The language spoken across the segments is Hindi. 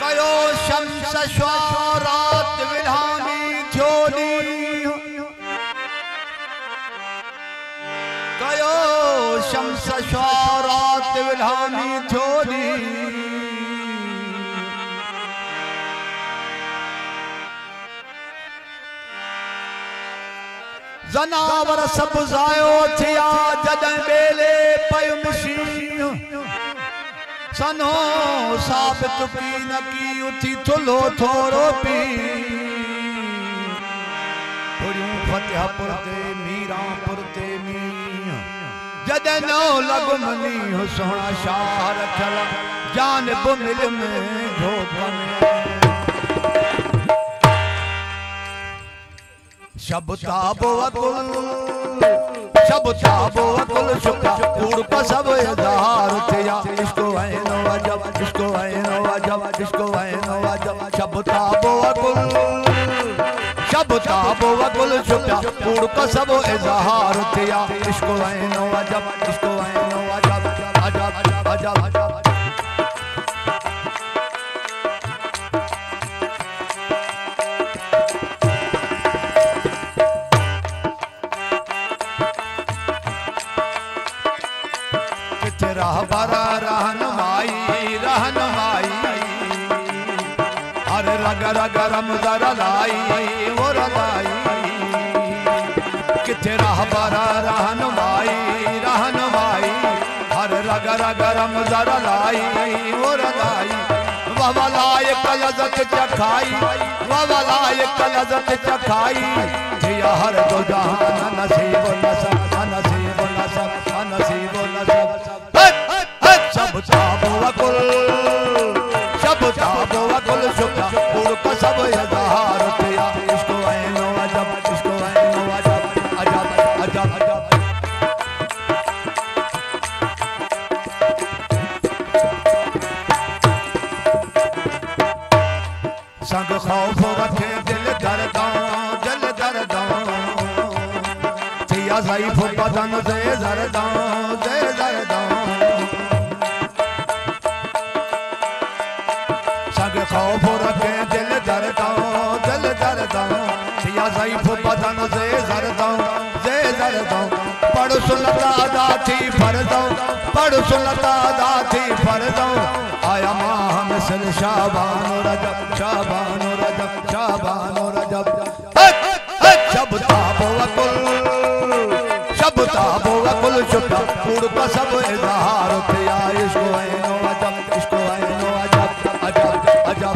कयो शम्स श्वारात विधानी थ्योनी कयो शम्स श्वारात विधानी थ्योनी जनावर सब ज़ायो थिया जॾहिं बेले पयो मिशी सनो साबित की न की उथी थुलो थोरो पी थोड़ियूं फतेहपुर ते मीरापुर ते मींहुं जॾहिं नौ लॻ मनी हो सोहणा शाह रखियल जानिब मिल में झोप में शबताबो अकुल शुक्र कूड़ का सब इज़हार थिया इसको है नो अजब इसको है नो अजब इसको है नो अजब शबताबो अकुल शुक्र कूड़ का सब इज़हार थिया इसको है नो अजब इसको है नो अजब अजब अजब अजब रहबरा रहनुमाई रहनुमाई हर रग रग रमज़र लाई वो रलाई किथे रहबरा रहनुमाई रहनुमाई हर रग रग रमज़र लाई वो रलाई ववलाय कलज़त चखाई ववलाय कलज़त चखाई थिया हर दो जहान नसीब नसब नसीब नसब नसीब नसब शबताबो अकुल शुक्र कूड़ का सब इज़हार थिया इसको है नो अजब इसको है नो अजब अजब अजब अजब संग खौफ रखे दिल दर्दां थिया ज़ईफ़ बदन से ज़रदां खौफ रखे दिल दर्दां थिया ज़ईफ़ बदन से ज़रदां पढ़ सुनता अदा थी फरदां पढ़ सुनता अदा थी फरदां आया माह मिसल शाबान रजब शाबान रजब शाबान रजब शबताबो अकुल शुक्र कूड़ का सब इज़हार थिया इसको है नो अजब इसको है नो अजब अजब अजब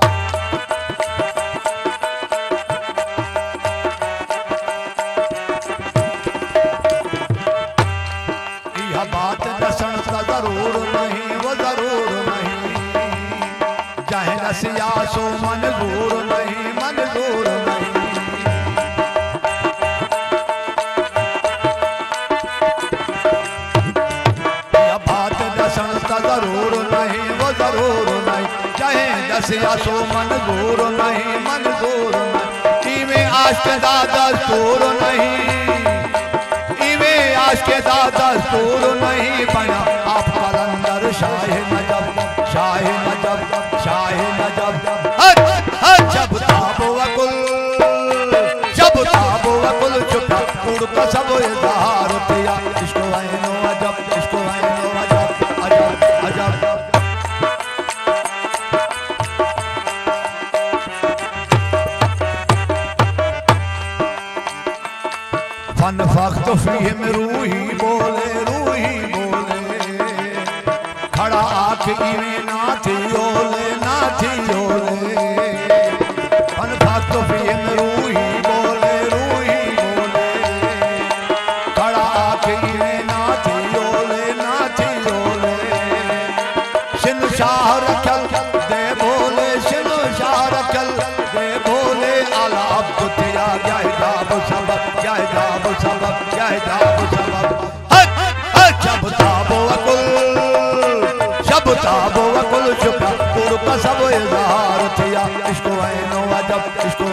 यह बात दसन का जरूर नहीं वो जरूर नहीं चाहे नसिया सो मंजूर नहीं मंजूर नहीं यह बात दसन का जरूर नहीं वो जरूर नहीं चाहे दसिया सो मंजूर नहीं मंजूर नहीं इवे आश्क दा दस्तूर नहीं इवे आश्क दा दस्तूर नहीं बना आप कलंदर शाह नजब शाह नजब शाह नजब शबताबो अकुल शुक्र कूड़ का सब इज़हार थिया इसको है नो अजब इसको है नो अजब अजब अजब फन फख्त फीहिम रूही बोले खड़ा आँख इवें ना थी ओले फन फख्त फीहिम रूही बोले खड़ा आँख इवें ना थी ओले शिन शाह रखल दे बोले शिन शाह रखल दे बोले आला अब थिया क्या हिजाब सबब क्या हिजाब सबब क्या हिजाब सबब शबताबो अकुल शुक्र कूड़ का सब इज़हार थिया इसको है नो अजब इसको